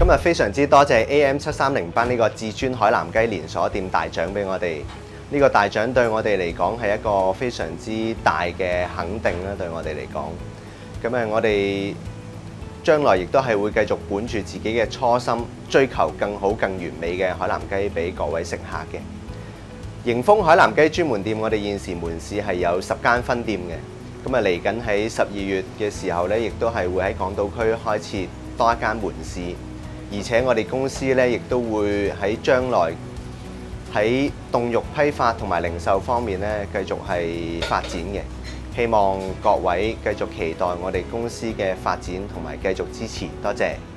今日非常之多謝 AM730班呢個至尊海南雞連鎖店大獎俾我哋。呢個大獎對我哋嚟講係一個非常之大嘅肯定啦，對我哋嚟講。咁我哋將來亦都係會繼續本住自己嘅初心，追求更好、更完美嘅海南雞俾各位食客嘅。迎豐海南雞專門店，我哋現時門市係有10間分店嘅。咁嚟緊喺12月嘅時候呢，亦都係會喺港島區開設多一間門市。而且我哋公司咧，亦都會喺將來喺凍肉批發同埋零售方面咧，繼續係發展嘅。希望各位繼續期待我哋公司嘅發展同埋繼續支持，多謝。